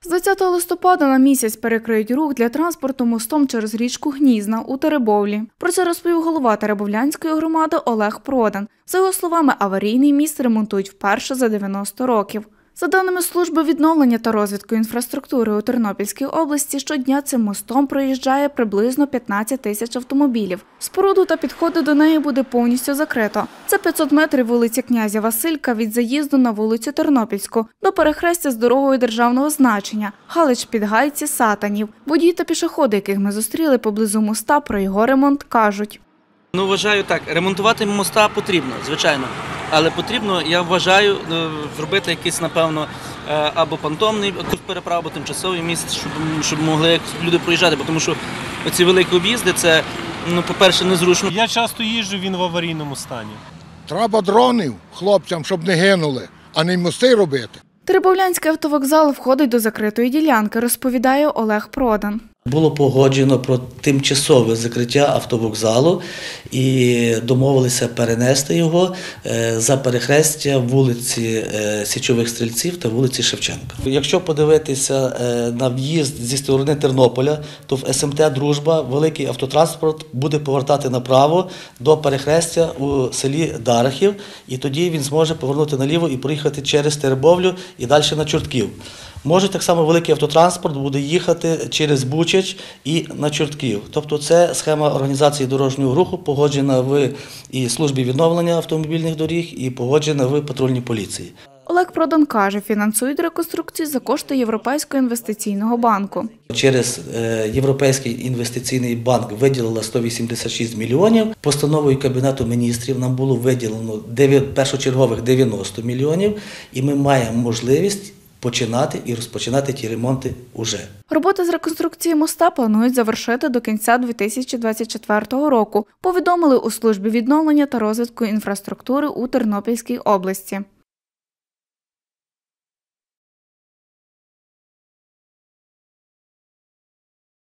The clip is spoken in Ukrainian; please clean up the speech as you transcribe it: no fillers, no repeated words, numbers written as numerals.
З 20 листопада на місяць перекриють рух для транспорту мостом через річку Гнізна у Теребовлі. Про це розповів голова Теребовлянської громади Олег Продан. За його словами, аварійний міст ремонтують вперше за 90 років. За даними Служби відновлення та розвитку інфраструктури у Тернопільській області, щодня цим мостом проїжджає приблизно 15 тисяч автомобілів. Споруду та підходи до неї буде повністю закрито. Це 500 метрів вулиці Князя Василька від заїзду на вулицю Тернопільську до перехрестя з дорогою державного значення – Галич-Підгайці-Сатанів. Водії та пішоходи, яких ми зустріли поблизу моста, про його ремонт кажуть. Вважаю так, ремонтувати моста потрібно, звичайно. Але потрібно, я вважаю, зробити якийсь, напевно, або понтонний переправу, або тимчасовий міст, щоб могли люди проїжджати. Тому що ці великі об'їзди – це, по-перше, незручно. Я часто їжджу, він в аварійному стані. Треба дронів хлопцям, щоб не гинули, а не мости робити. Теребовлянський автовокзал входить до закритої ділянки, розповідає Олег Продан. Було погоджено про тимчасове закриття автовокзалу і домовилися перенести його за перехрестя вулиці Січових Стрільців та вулиці Шевченка. Якщо подивитися на в'їзд зі сторони Тернополя, то в СМТ «Дружба» великий автотранспорт буде повертати направо до перехрестя у селі Дарахів, і тоді він зможе повернути наліво і проїхати через Теребовлю і далі на Чортків. Може, так само великий автотранспорт буде їхати через Бучач і на Чортків. Тобто це схема організації дорожнього руху, погоджена в і Службі відновлення автомобільних доріг, і погоджена в патрульній поліції. Олег Продан каже, фінансують реконструкцію за кошти Європейського інвестиційного банку. Через Європейський інвестиційний банк виділила 186 мільйонів. Постановою Кабінету міністрів нам було виділено першочергових 90 мільйонів, і ми маємо можливість починати і розпочинати ті ремонти уже. Роботи з реконструкції моста планують завершити до кінця 2024 року, повідомили у Службі відновлення та розвитку інфраструктури у Тернопільській області.